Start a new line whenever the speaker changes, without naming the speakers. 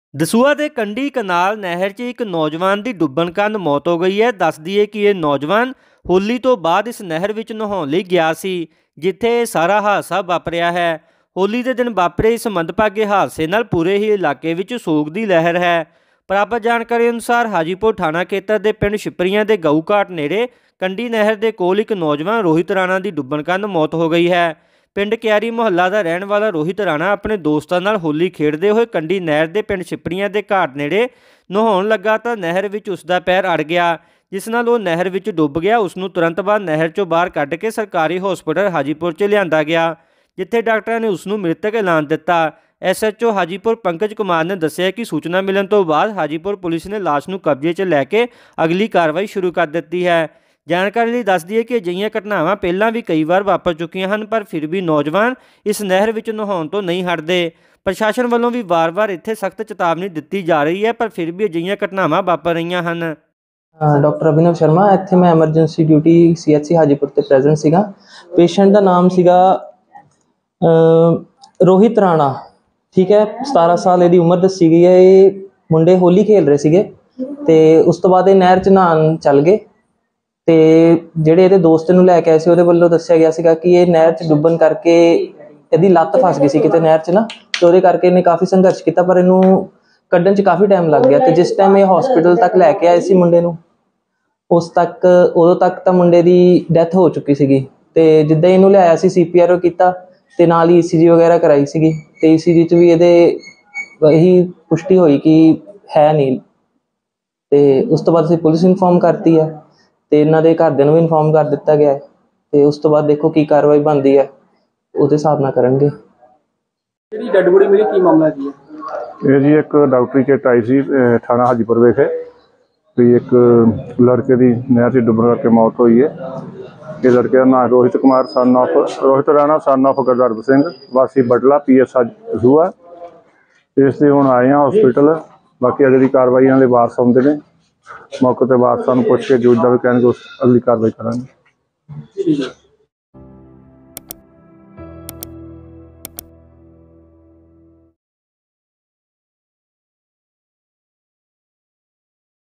ਦਸੂਹਾ ਦੇ ਕੰਢੀ ਕਨਾਲ ਨਹਿਰ 'ਚ ਇੱਕ ਨੌਜਵਾਨ ਦੀ ਡੁੱਬਣ ਕਾਰਨ ਮੌਤ ਹੋ ਗਈ ਹੈ। ਦੱਸ ਦਈਏ ਕਿ ਇਹ ਨੌਜਵਾਨ ਹੋਲੀ ਤੋਂ ਬਾਅਦ ਇਸ ਨਹਿਰ ਵਿੱਚ ਨਹਾਉਣ ਲਈ ਗਿਆ ਸੀ, ਜਿੱਥੇ ਇਹ ਸਾਰਾ ਹਾਦਸਾ ਵਾਪਰਿਆ ਹੈ। ਹੋਲੀ ਦੇ ਦਿਨ ਵਾਪਰੇ ਇਸ ਮੰਦਭਾਗੇ ਹਾਦਸੇ ਨਾਲ ਪੂਰੇ ਹੀ ਇਲਾਕੇ ਵਿੱਚ ਸੋਗ ਦੀ ਲਹਿਰ ਹੈ। ਪ੍ਰਾਪਤ ਜਾਣਕਾਰੀ ਅਨੁਸਾਰ ਹਾਜੀਪੁਰ ਥਾਣਾ ਖੇਤਰ ਦੇ ਪਿੰਡ ਛਿਪਰੀਆਂ ਦੇ ਗਊ ਘਾਟ ਨੇੜੇ ਕੰਢੀ ਨਹਿਰ ਦੇ ਕੋਲ ਇੱਕ ਨੌਜਵਾਨ ਰੋਹਿਤ ਰਾਣਾ ਦੀ ਡੁੱਬਣ ਕਾਰਨ ਮੌਤ ਹੋ ਗਈ ਹੈ। ਪਿੰਡ ਕਿਆਰੀ ਮੁਹੱਲਾ ਦਾ ਰਹਿਣ ਵਾਲਾ ਰੋਹਿਤ ਰਾਣਾ ਆਪਣੇ ਦੋਸਤਾਂ ਨਾਲ ਹੋਲੀ ਖੇਡਦੇ ਹੋਏ ਕੰਢੀ ਨਹਿਰ ਦੇ ਪਿੰਡ ਛਿਪਰੀਆਂ ਦੇ ਘਾਟ ਨੇੜੇ ਨਹਾਉਣ ਲੱਗਾ ਤਾਂ ਨਹਿਰ ਵਿੱਚ ਉਸ ਦਾ ਪੈਰ ਅੜ ਗਿਆ, ਜਿਸ ਨਾਲ ਉਹ ਨਹਿਰ ਵਿੱਚ ਡੁੱਬ ਗਿਆ। ਉਸ ਨੂੰ ਤੁਰੰਤ ਬਾਅਦ ਨਹਿਰ 'ਚੋਂ ਬਾਹਰ ਕੱਢ ਕੇ ਸਰਕਾਰੀ ਹਸਪਤਾਲ ਹਾਜੀਪੁਰ 'ਚ ਲਿਆਂਦਾ ਗਿਆ, ਜਿੱਥੇ ਡਾਕਟਰਾਂ ਨੇ ਉਸ ਨੂੰ ਮ੍ਰਿਤਕ ਐਲਾਨ ਦਿੱਤਾ। SHO ਹਾਜੀਪੁਰ ਪੰਕਜ ਕੁਮਾਰ ਨੇ ਦੱਸਿਆ ਕਿ ਸੂਚਨਾ ਮਿਲਣ ਤੋਂ ਬਾਅਦ ਹਾਜੀਪੁਰ ਪੁਲਿਸ ਨੇ ਲਾਸ਼ ਨੂੰ ਕਬਜ਼ੇ 'ਚ ਲੈ ਕੇ ਅਗਲੀ ਕਾਰਵਾਈ ਸ਼ੁਰੂ ਕਰ ਦਿੱਤੀ ਹੈ। ਜਾਣਕਾਰੀ ਲਈ ਦੱਸ ਦਈਏ ਕਿ ਅਜਿਹੀਆਂ ਘਟਨਾਵਾਂ ਪਹਿਲਾਂ ਵੀ ਕਈ ਵਾਰ ਵਾਪਰ ਚੁੱਕੀਆਂ ਹਨ, ਪਰ ਫਿਰ ਵੀ ਨੌਜਵਾਨ ਇਸ ਨਹਿਰ ਵਿੱਚ ਨਹਾਉਣ ਤੋਂ ਨਹੀਂ ਹਟਦੇ। ਪ੍ਰਸ਼ਾਸਨ ਵੱਲੋਂ ਵੀ ਵਾਰ-ਵਾਰ ਇੱਥੇ ਸਖਤ ਚੇਤਾਵਨੀ ਦਿੱਤੀ ਜਾ ਰਹੀ ਹੈ, ਪਰ ਫਿਰ ਵੀ ਅਜਿਹੀਆਂ ਘਟਨਾਵਾਂ ਵਾਪਰ ਰਹੀਆਂ ਹਨ।
डॉक्टर अभिनव शर्मा इत्थे मैं एमरजेंसी ड्यूटी CHC हाजीपुर ते प्रेजेंट सीगा। पेशेंट का नाम सीगा रोहित राणा, ठीक है। 17 साल इहदी उम्र दसी गई है। ये मुंडे होली खेल रहे सीगे ते उस तो बाद नहर च नहान चल गए ते जिहड़े इहदे दोस्त नूं लैके आए सी उहदे वल्लों दस्सिया गया सीगा कि ये नहर च डुੱਬਣ करके इहदी लत्त फस गई सी किते नहर च ना, ते उहदे करके इहने काफ़ी संघर्ष किया पर इहनूं ਕੱਢਣ 'ਚ काफ़ी टाइम लग गया। तो जिस टाइम ये हॉस्पिटल तक लैके आए सी मुंडे नूं उदों तक तो मुंडे की डैथ हो चुकी सी। तो जिद्दां इहनूं लिआया सी CPR किया ते नाल ही ECG वगैरह कराई सी। तो ECG च भी इहदे यही पुष्टि हुई कि है नहीं। तो उस तो बाद असीं पुलिस इन्फॉर्म करती है तो इन्हां दे घरदिआं नूं भी इन्फॉर्म कर दिता गया है। तो उस तो बाद देखो की कार्रवाई बनती है, उहदे हिसाब नाल करनगे।
ਜਿਹੜੀ ਡੈਡ ਬੋਡੀ ਮਿਲੀ ਕੀ ਮਾਮਲਾ ਕੀ ਹੈ?
ਇਹ ਜੀ ਇੱਕ ਡਾਕਟਰੀ ਕਿੱਟ ਆਈ ਸੀ ਥਾਣਾ ਹਾਜੀਪੁਰ ਵਿਖੇ ਵੀ ਇੱਕ ਲੜਕੇ ਦੀ ਨਹਿਰ 'ਚ ਡੁੱਬਣ ਕਰਕੇ ਮੌਤ ਹੋਈ ਹੈ। ਇਹ ਲੜਕੇ ਦਾ ਨਾਮ ਰੋਹਿਤ ਕੁਮਾਰ ਰੋਹਿਤ ਰਾਣਾ son of ਗੁਰਦਰਬ ਸਿੰਘ ਵਾਸੀ ਬਟਲਾ PS ਦਸੂਹਾ। ਇਸ ਦੇ ਹੁਣ ਆਏ ਹਾਂ ਹਸਪੀਟਲ। ਬਾਕੀ ਅਗਲੀ ਦੀ ਕਾਰਵਾਈ ਇਹਨਾਂ ਦੇ ਵਾਰਸ ਆਉਂਦੇ ਨੇ, ਮੌਕੇ 'ਤੇ ਵਾਰਸਾਂ ਨੂੰ ਪੁੱਛ ਕੇ ਜੋ ਦਾ ਵੀ ਕਹਿਣਗੇ ਉਸ ਅਗਲੀ ਕਾਰਵਾਈ ਕਰਾਂਗੇ।